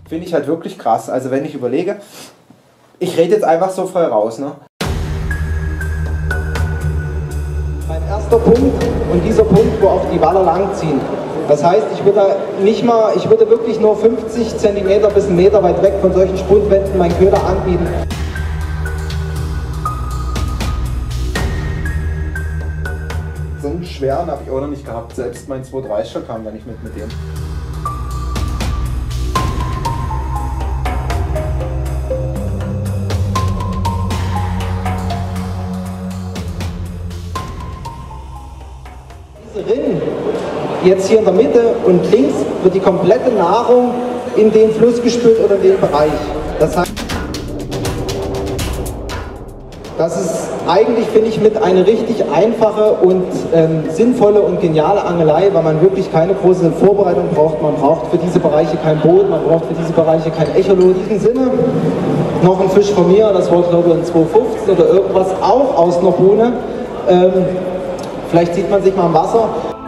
Finde ich halt wirklich krass. Also wenn ich überlege, ich rede jetzt einfach so frei raus, ne? Mein erster Punkt und dieser Punkt, wo auch die Waller langziehen. Das heißt, ich würde wirklich nur 50 cm bis 1 Meter weit weg von solchen Spundwänden meinen Köder anbieten. So einen schweren habe ich auch noch nicht gehabt. Selbst mein 230er kam da nicht mit dem. Diese Rinnen, jetzt hier in der Mitte und links, wird die komplette Nahrung in den Fluss gespült oder in den Bereich. Das heißt, das ist eigentlich, finde ich, mit eine richtig einfache und sinnvolle und geniale Angelei, weil man wirklich keine große Vorbereitung braucht. Man braucht für diese Bereiche kein Boot, man braucht für diese Bereiche kein Echolot. In diesem Sinne noch ein Fisch von mir, das war glaube ich ein 2,15 oder irgendwas, auch aus einer Buhne. Vielleicht sieht man sich mal im Wasser.